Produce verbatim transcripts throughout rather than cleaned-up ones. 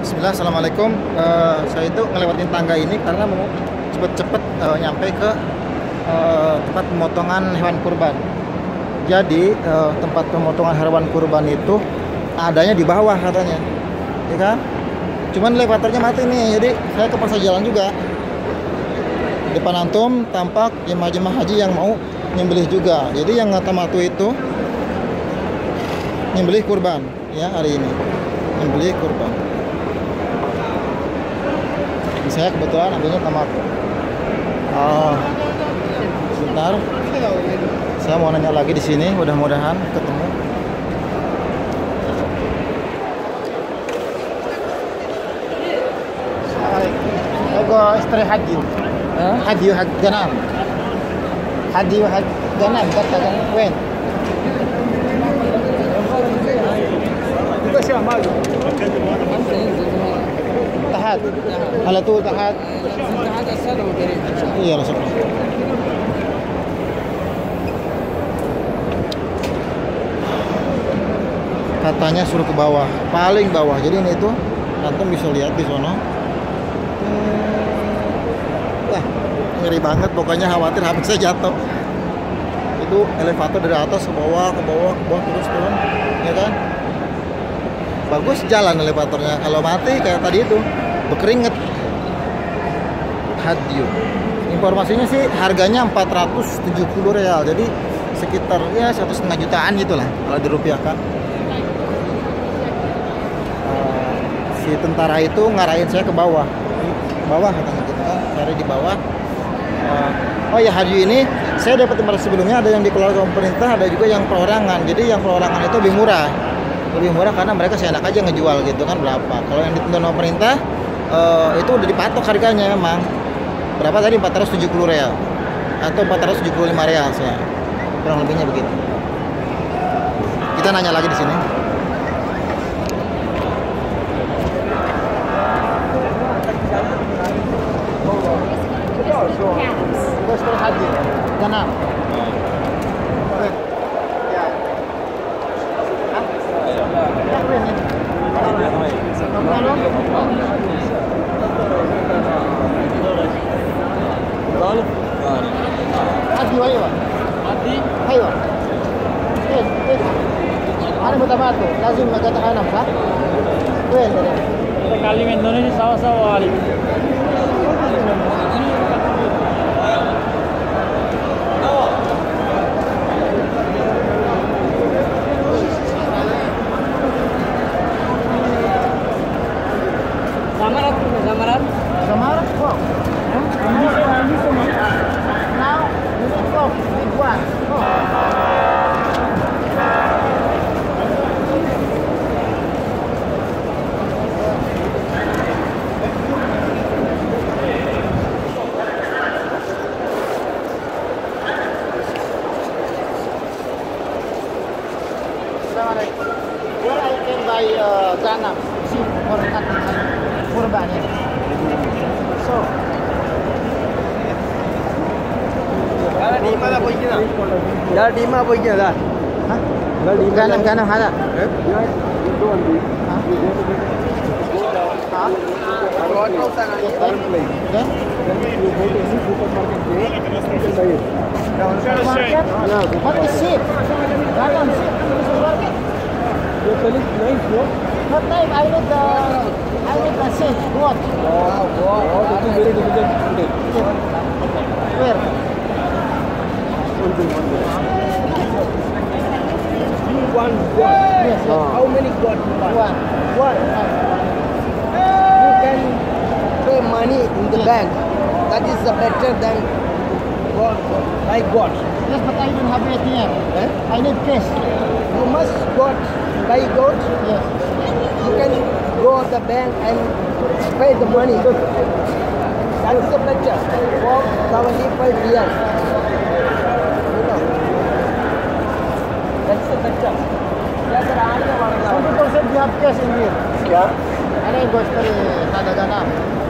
Bismillah, assalamualaikum. Uh, saya itu ngelewatin tangga ini karena mau cepet-cepet uh, nyampe ke uh, tempat pemotongan hewan kurban. Jadi uh, tempat pemotongan hewan kurban itu adanya di bawah katanya, ya kan? Cuman elevatornya mati nih, jadi saya kepaksa jalan juga. Depan antum tampak jemaah-jemaah haji yang mau nyembelih juga. Jadi yang Ngatamatu itu nyembelih kurban ya hari ini, nyembelih kurban. Saya kebetulan ambilnya tamat. Oh, sebentar. Saya mau nanya lagi di sini, mudah-mudahan ketemu. Ego istri haji. Haji haji ganam. Haji haji ganam kata kan wen. Kita siapa lagi? Tahat. Ala tu tahat. Tahat asal dari. Iya, langsung. Katanya suruh ke bawah, paling bawah. Jadi ini tuh antum bisa lihat di sono. Wah, ngeri banget, pokoknya khawatir habis saya jatuh. Itu elevator dari atas ke bawah, ke bawah, ke bawah terus turun, ya kan? Bagus jalan elevatornya. Kalau mati kayak tadi itu berkeringet. Hadyu. Informasinya sih harganya empat ratus tujuh puluh real. Jadi sekitar ya satu setengah jutaan gitulah kalau dirupiahkan. Uh, si tentara itu ngarahin saya ke bawah. Ke bawah katanya gitu kan. Cari di bawah. Uh, oh ya, hadyu ini saya dapat informasi sebelumnya ada yang dikelola pemerintah, ada juga yang perorangan. Jadi yang perorangan itu lebih murah. Lebih murah karena mereka seenak aja ngejual gitu kan berapa. Kalau yang ditentukan pemerintah uh, itu udah dipatok harganya memang. Berapa tadi? empat ratus tujuh puluh real atau empat ratus tujuh puluh lima real saya. Kurang lebihnya begitu. Kita nanya lagi di sini. Terus terus haji. Ganam. Hadi ايوه hadi ايوه ايه ايه انا متماتو لازم نقطع نفسه وين تكلم اندونيسي سوا سوا علي Samarat Samarat Samarat kok now you need to big one oh. Where I can buy uh, ganam sheep for cutting kurban ini. So Dah di mana boleh kita? Dah di mana boleh kita? Hah? Dah di ganam ganam ada? Eh? Ya, itu andi. Hah? Hah? Road road sana ni. Then then you go to any supermarket there. You can buy it. Supermarket? Yeah. What is sheep? Ganam sheep. Supermarket. Your colleague nice, no? Not time. I need the I need the sheep. What? Wow, wow. That is very difficult today. Where? You want one? Yes. Uh, How many got you want? One. One. You can pay money in the bank. That is better than God. I got. Yes, but I don't have A T M. Eh? I need cash. You must got buy goat. Yes. You can go to the bank and pay the money. That is the better. For seventy-five real. That's the better. Some people said you have cash in here. Yeah. Ano yung gusto ni Tadaganam?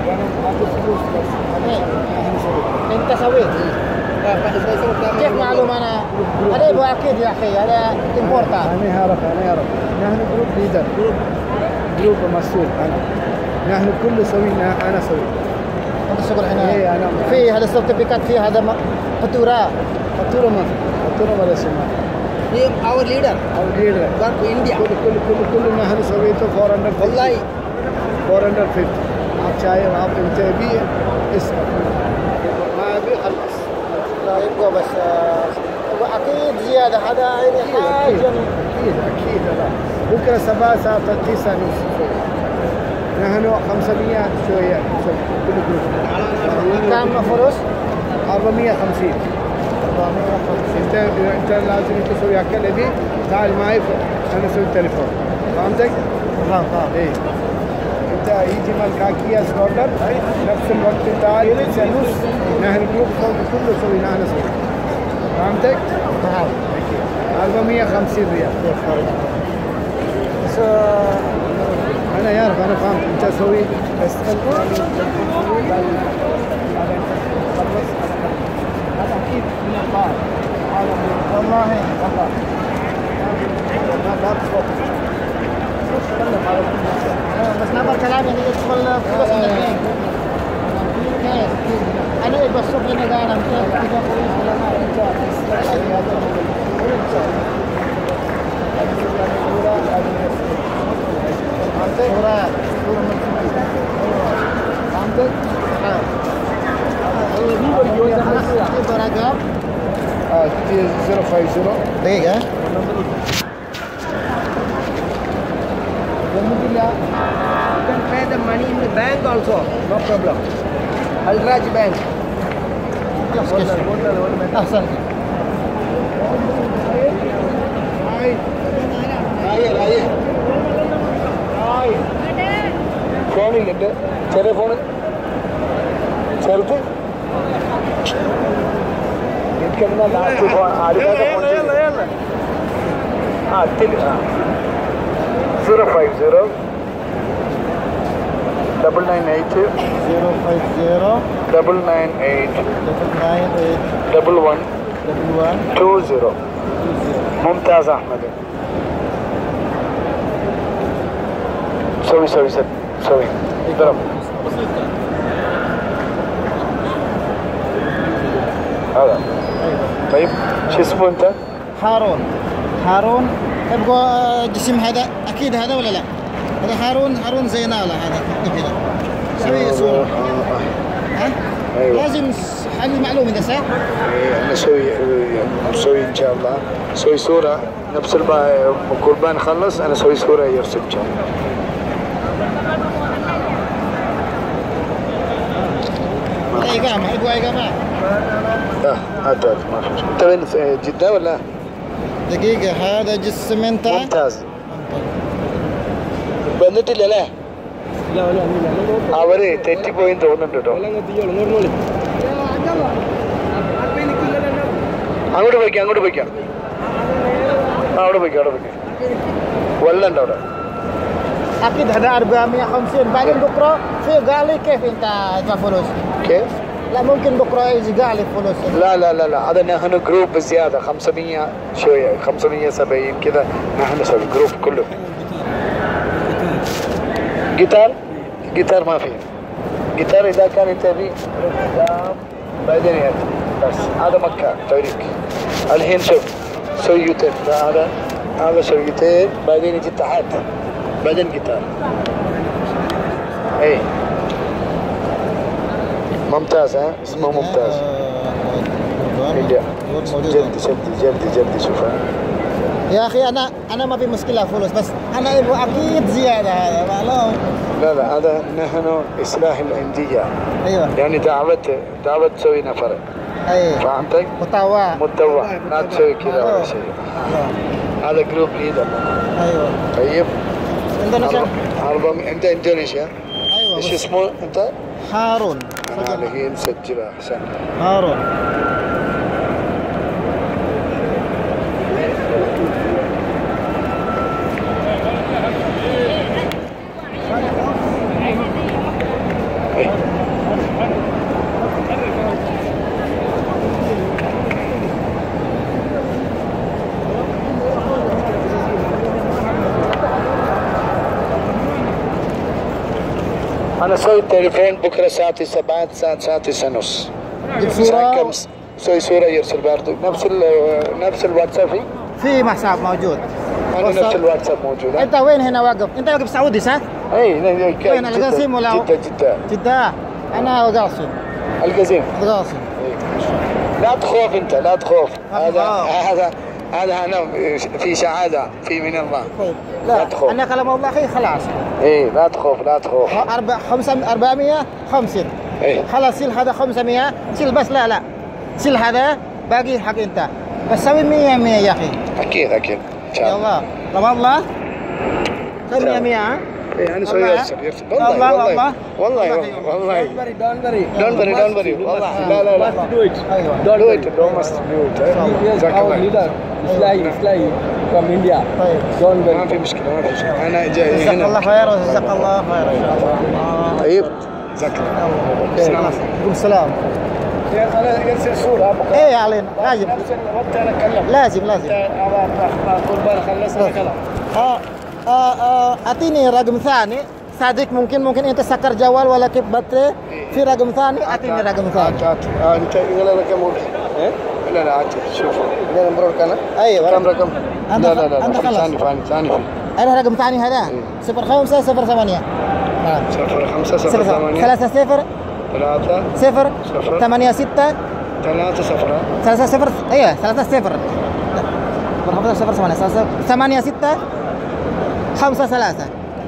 Okay. Tinta sawi. كيف معلوم انا هذا يبغى اكيد يا اخي هذا امبورتا. انا هعرف انا هعرف نحن جروب ليدر جروب جروب مسؤول أنا نحن كل سوينا أنا سوي أنت شغل هنا إيه أنا في هذا سيرتيفيكات في هذا فاتورة فاتورة ما في فاتورة ولا شيء ما He our leader. أو ليدر Got to India. كل كل كل كل نحن سويته four hundred والله four hundred fifty आप चाहे आप انت भी इस ما أبي خلص لا يبقى بس آه، وأكيد زيادة هذا يعني أكيد حاجة أكيد أكيد لا بكرة سبعة ساعة تسعة نص نحن خمسمية شوية كل جروب كم فلوس؟ أربعمية وخمسين انت انت لازم تسوي اكل ابي تعال معي انا اسوي التليفون فهمتك؟ فاهم فاهم ايه انت يجي ملكاكية سكوتر نفس الوقت تعال تسعة نص نحن جروب فوق كله سوينا انا سوي فهمتك؟ فاهم أربعمية وخمسين ريال بس آه، انا يعرف انا فهمت انت سوي بس هذا اكيد من الله والله والله لا لا تصوت تكلم على آه، بس نبغى كلام يعني يدخل فلوس من البنك كيف أنا إيه بس شوف لنا قاعد كيف كذا فلوس ولا ما صورة صورة فهمتك؟ itu ragam اه zero five zero دقيقة You can pay the money in the bank also. No problem. Alraj Bank. أحسن ഫോണില്ലേ ചെറിയ phone ചെറുത് എനിക്കെന്നാ last phone ആദ്യത്തെ ഫോൺ ആ അതിൽ zero five zero double nine eight zero five zero double nine eight double nine eight double one double one two zero two zero ممتاز أحمد سوي سوي سوي سوي اضرب هذا طيب شو اسمه انت؟ هارون هارون تبغى جسم هذا أكيد هذا ولا لا؟ هذا هارون هارون زينالة هذا كذا سوي صورة ها؟ أيوة. لازم هذه معلومة ده صح؟ إيه، انا اسوي اسوي ان شاء الله اسوي صوره نفس القربان خلص انا اسوي صوره يرسل ان شاء الله إقامة يبغى إقامة اه هات هات ما في مشكله انت وين في جده ولا؟ دقيقة هذا جسم أنت ممتاز വന്നിട്ടില്ല അല്ലേ അവര് തെറ്റിപ്പോയി തോന്നുന്നുണ്ട് കേട്ടോ അങ്ങോട്ട് പോയിക്കാം അങ്ങോട്ട് പോയിക്കാം ആ അവിടെ പോയിക്കാം അവിടെ പോയിക്കാം വെള്ളം ഉണ്ട് അവിടെ أكيد هذا أربعمية وخمسين بعدين بكرة في قالي كيف أنت تدفع فلوس؟ كيف؟ لا ممكن بكرة يجي قالي فلوس لا لا لا لا هذا نحن جروب بزيادة خمسمية شوية خمسمية وسبعين كذا نحن نسوي جروب كله جيتار جيتار ما في جيتار إذا كان تبي قدام بعدين يأتي بس هذا مكان توريك الحين شوف سوي يوتيوب هذا هذا سوي يوتيوب بعدين يجي تحت بعدين جيتار اي ممتاز ها اسمه ممتاز جلدي جلدي جلدي جلدي شوفها يا أخي أنا أنا ما في مشكلة فلوس بس أنا أبغى أكيد زيادة هذا معلوم لا لا هذا نحن إصلاح الأندية أيوه يعني دعوة دعوة تسوي نفر أيوه فهمتك؟ متطوع متطوع لا تسوي كذا ولا شيء هذا جروب ليدر أيوه طيب إندونيسيا أربعة أنت إندونيسيا أيوه إيش بس اسمه أنت؟ هارون أنا الحين مسجلة أحسن هارون أنا سوي التليفون بكرة ساعتي سبعة ساعة ساعتي ونص. الصورة سوي صورة يرسل برضه نفس ال نفس الواتساب في في محساب موجود. أنا نفس الواتساب موجود. انت وين هنا واقف؟ انت واقف سعودي صح؟ اي وين القاسم ولا جدة جدة جدة. انا القاسم. القاسم القاسم. لا تخوف انت لا تخوف. هذا آه. هذا هذا انا في سعادة في من الله. طيب لا لا تخوف. انا كلام الله خير خلاص. اي لا تخوف لا تخوف. أربع خمسة أربعمية خمسين. اي خلاص سيل هذا خمسمية سيل بس لا لا سيل هذا باقي حق انت بس سوي مية مية يا اخي. اكيد اكيد ان شاء يا الله. الله رمى الله سوي مية مية ها. اي انا سوي والله. يرسل يرسل والله الله والله والله. والله والله Don't worry, don't worry. Don't worry, don't worry. والله لا لا لا. Do it. ايوه Don't do it. Don't must do it. Yes, جزاك our الله. leader, Islahi, Islahi from India. طيب Don't ما worry. في مشكلة ما في مشكلة. أنا جاي جزاك الله هنا. خير وجزاك الله خير ان شاء الله. طيب. جزاك الله. يلا خلاص عليكم السلام. أنا يرسل صورة. ايه علينا لازم نفس الوقت أنا أتكلم. لازم لازم. كل مرة خلصنا كلام. آه آه آه اعطيني رقم ثاني صادق ممكن ممكن انت سكر جوال ولا كيف بطل في رقم ثاني اعطيني رقم ثاني. هات هات. آه أنت يلا رقم واحد. إيه؟ لا لا هات شوف. لا نمبرك أنا. ايوه كم رقم؟ أنت لا لا لا. أنت في خلاص. ثاني ثاني ثاني في. انا رقم ثاني هذا صفر خمسة صفر ثمانية. نعم. صفر خمسة صفر صفر ثمانية. ثلاثة صفر ثلاثة صفر صفر. ثمانية ستة ثلاثة صفر. ثلاثة صفر ايوه ثلاثة صفر صفر خمسة صفر ثمانية ثلاثة ثمانية ستة خمسة ثلاثة.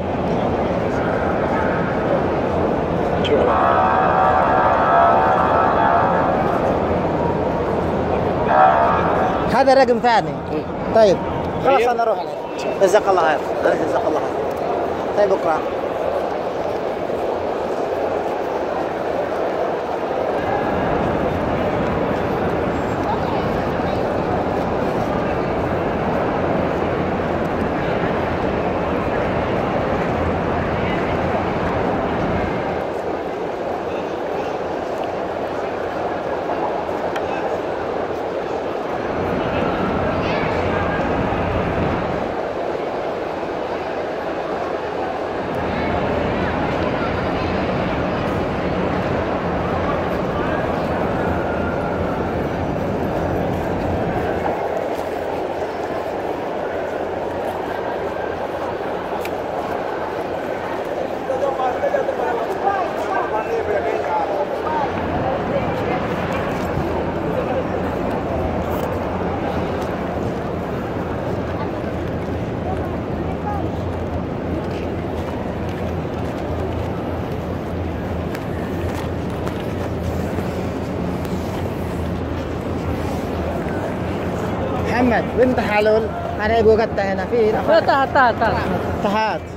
شوف. هذا رقم ثاني. طيب خلاص انا اروح عليه. جزاك الله خير. جزاك الله خير. طيب بكره. محمد وين تحالل؟ انا ابغى قطع هنا في تحت تحت تحت. تحت